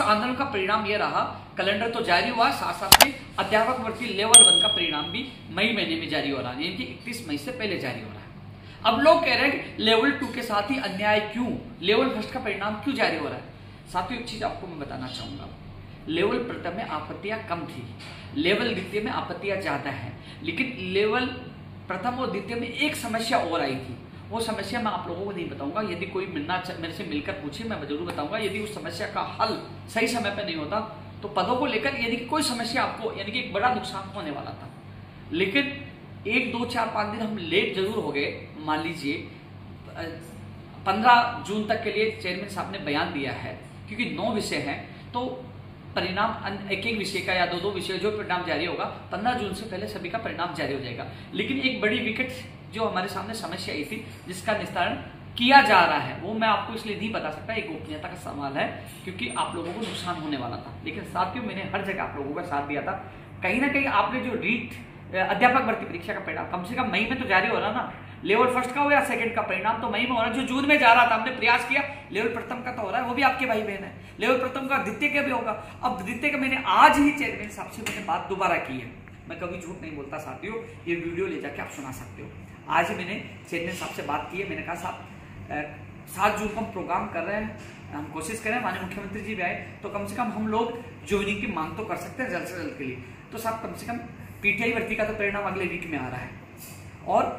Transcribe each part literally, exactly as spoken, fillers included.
आंदोलन का परिणाम यह रहा, कैलेंडर तो जारी हुआ, साथ साथ में अध्यापक भर्ती लेवल वन का परिणाम भी मई महीने में जारी हो रहा है, यानी कि इकतीस मई से पहले जारी हो रहा है। अब लोग कह रहे हैं लेवल टू के साथ ही अन्याय क्यों, लेवल फर्स्ट का परिणाम क्यों जारी हो रहा है। साथियों एक चीज आपको मैं बताना चाहूंगा, लेवल प्रथम में आपत्तियां कम थी, लेवल द्वितीय में आपत्तियां ज्यादा है, लेकिन लेवल प्रथम और द्वितीय में एक समस्या और आई थी। वो समस्या मैं आप लोगों को नहीं बताऊंगा, यदि कोई मिलना मेरे से मिलकर पूछे मैं जरूर बताऊंगा। यदि उस समस्या का हल सही समय पर नहीं होता तो पदों को लेकर यानी कि कोई समस्या आपको यानी कि एक बड़ा नुकसान होने वाला था। लेकिन एक दो चार पांच दिन हम लेट जरूर हो गए। मान लीजिए पंद्रह जून तक के लिए चेयरमैन साहब ने बयान दिया है, क्योंकि नौ विषय हैं तो परिणाम एक एक विषय का या दो दो विषय जो परिणाम जारी होगा पंद्रह जून से पहले सभी का परिणाम जारी हो जाएगा। लेकिन एक बड़ी विकट जो हमारे सामने समस्या आई थी जिसका निस्तारण किया जा रहा है, वो मैं आपको इसलिए नहीं बता सकता, एक गोपनीयता का सवाल है, क्योंकि आप लोगों को नुकसान होने वाला था। लेकिन साथियों मैंने हर जगह आप लोगों का साथ दिया था। कहीं ना कहीं आपने जो रीट अध्यापक भर्ती परीक्षा का परिणाम कम से कम मई में तो जारी हो रहा ना, लेवल फर्स्ट का हो या सेकंड का परिणाम तो मई में हो रहा है। जो जून में जा रहा था हमने प्रयास किया, लेवल प्रथम का तो हो रहा है, वो भी आपके भाई बहन है, लेवल प्रथम का द्वितीय का भी होगा। अब द्वितीय का मैंने आज ही चेयरमैन साहब से मैंने बात दोबारा की है, मैं कभी झूठ नहीं बोलता साथियों, ये वीडियो ले जाके आप सुना सकते हो। आज ही मैंने चेयरमैन साहब से बात की है, मैंने कहा साहब सात जून को हम प्रोग्राम कर रहे हैं, हम कोशिश करें, माननीय मुख्यमंत्री जी भी आए तो कम से कम हम लोग ज्वाइनिंग की मांग तो कर सकते हैं जल्द से जल्द के लिए। तो साहब कम से कम पीटीआई भर्ती का तो परिणाम अगले वीक में आ रहा है, और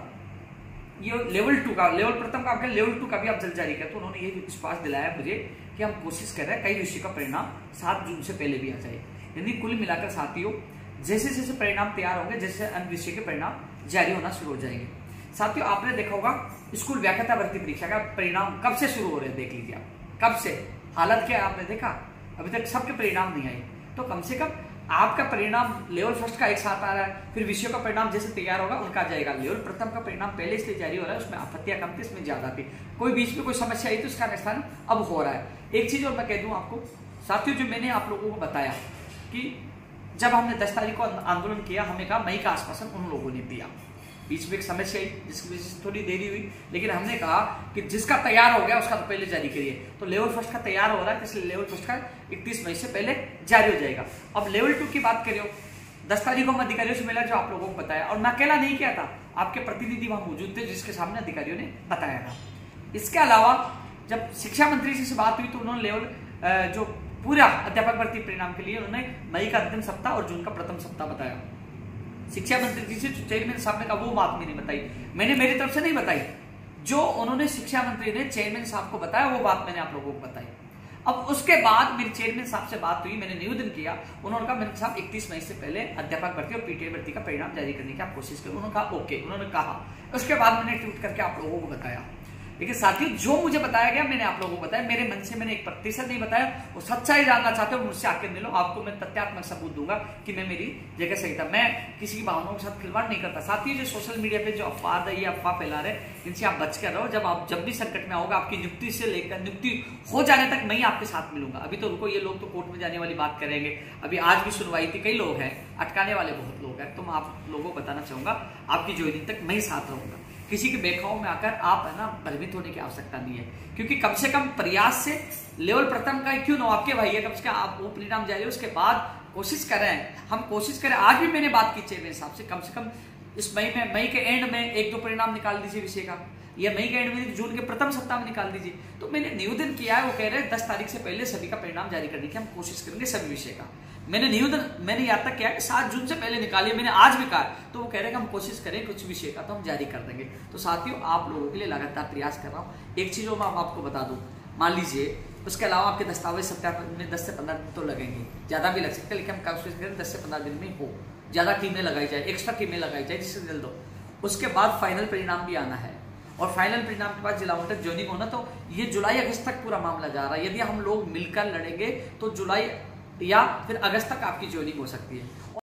ये लेवल टू का, लेवल प्रथम का आपका लेवल टू का भी आप जल्द जारी कर। तो उन्होंने ये विश्वास दिलाया मुझे कि हम कोशिश कर रहे हैं कई विषय का परिणाम सात जून से पहले भी आ जाए। यानी कुल मिलाकर साथियों जैसे जैसे परिणाम तैयार होंगे, जैसे अन्य विषय के परिणाम जारी होना शुरू हो जाएंगे। साथियों आपने देखा होगा स्कूल व्याख्याता भर्ती परीक्षा का परिणाम कब से शुरू हो रहे हैं, देख लीजिए आप कब से, हालत क्या है आपने देखा, अभी तक सबके परिणाम नहीं आए। तो कम से कम आपका परिणाम लेवल फर्स्ट का एक साथ आ रहा है, फिर विषयों का परिणाम जैसे तैयार होगा उनका आ जाएगा। लेवल प्रथम का परिणाम पहले इसलिए जारी हो रहा है, उसमें आपत्तियां कम थी, इसमें ज्यादा थी, कोई बीच में कोई समस्या आई तो उसका निस्तारण अब हो रहा है। एक चीज और मैं कह दूं आपको साथियों, जो मैंने आप लोगों को बताया कि जब हमने दस तारीख को आंदोलन किया, हमें कहा मई का आश्वासन उन लोगों ने दिया, बीच में एक समस्या आई जिसकी वजह से थोड़ी देरी हुई, लेकिन हमने कहा कि जिसका तैयार हो गया उसका तो पहले जारी करिए। तो लेवल फर्स्ट का तैयार हो रहा है, इसलिए लेवल फर्स्ट का इकतीस मई से पहले जारी हो जाएगा। अब लेवल टू की बात करियो, दस तारीख को हम अधिकारियों से मिला, जो आप लोगों को बताया, और मैं अकेला नहीं किया था, आपके प्रतिनिधि वहां मौजूद थे जिसके सामने अधिकारियों ने बताया था। इसके अलावा जब शिक्षा मंत्री जी से बात हुई तो उन्होंने लेवल जो पूरा अध्यापक भर्ती परिणाम के लिए उन्होंने मई का अंतिम सप्ताह और जून का प्रथम सप्ताह बताया। शिक्षा मंत्री जी से चेयरमैन साहब ने कहा वो बात मैंने बताई, मैंने मेरी तरफ से नहीं बताई, जो उन्होंने शिक्षा मंत्री ने चेयरमैन साहब को बताया वो बात मैंने आप लोगों को बताई। अब उसके बाद मेरी चेयरमैन साहब से बात हुई, मैंने निवेदन किया, उन्होंने कहा मेरे साहब इकतीस मई से पहले अध्यापक भर्ती और पीटीआई भर्ती का परिणाम जारी करने की आप कोशिश करें। उन्होंने कहा ओके, उन्होंने कहा। उसके बाद मैंने ट्वीट करके आप लोगों को बताया। लेकिन साथियों जो मुझे बताया गया मैंने आप लोगों को बताया, मेरे मन से मैंने एक प्रतिशत नहीं बताया। वो सच्चाई जानना चाहते हो मुझसे आके मिलो, आपको मैं तथ्यात्मक सबूत दूंगा कि मैं मेरी जगह सही था, मैं किसी की भावनाओं के साथ खिलवाड़ नहीं करता। साथियों जो सोशल मीडिया पे जो अफवाह है, ये अफवाह फैला रहे, इनसे आप बच कर रहो। जब आप जब भी संकट में आओगे, आपकी नियुक्ति से लेकर नियुक्ति हो जाने तक मैं ही आपके साथ मिलूंगा। अभी तो रुको, ये लोग तो कोर्ट में जाने वाली बात करेंगे, अभी आज भी सुनवाई थी, कई लोग हैं, अटकाने वाले बहुत लोग हैं। तो मैं आप लोगों को बताना चाहूंगा आपकी ज्वाइनिंग तक मैं ही साथ रहूंगा। किसी के बेखाओं में आकर आप है ना भयभीत होने की आवश्यकता नहीं है, क्योंकि कम से कम प्रयास से लेवल प्रथम का क्यों ना आपके भाई है, कम से कम आप वो परिणाम जारी, उसके बाद कोशिश करें, हम कोशिश करें। आज भी मैंने बात की चेयरमैन साहब से, कम से कम इस मई में, मई के एंड में एक दो परिणाम निकाल दीजिए विषय का, या मई के एंड में जून के प्रथम सप्ताह में निकाल दीजिए। तो मैंने निवेदन किया है, वो कह रहे हैं दस तारीख से पहले सभी का परिणाम जारी करने की हम कोशिश करेंगे सभी विषय का। मैंने निवेदन मैंने यहाँ तक किया कि सात जून से पहले निकालिए, मैंने आज भी कहा, तो वो कह रहे हैं कि हम कोशिश करें कुछ विषय का तो हम जारी कर देंगे। तो साथियों आप लोगों के लिए लगातार प्रयास कर रहा हूँ। एक चीज और मैं आपको बता दूं, मान लीजिए उसके अलावा आपके दस्तावेज सत्यापन में दस से पंद्रह दिन तो लगेंगे, ज्यादा भी लग सकते हैं, लेकिन हम कोशिश करें दस से पंद्रह दिन में हो, ज्यादा टीमें लगाई जाए, एक्स्ट्रा टीमें लगाई जाए जिससे जल्द हो। उसके बाद फाइनल परिणाम भी आना है, और फाइनल परिणाम के बाद जिला तक ज्वाइनिंग होना। तो ये जुलाई अगस्त तक पूरा मामला जा रहा है। यदि हम लोग मिलकर लड़ेंगे तो जुलाई या फिर अगस्त तक आपकी ज्वाइनिंग हो सकती है।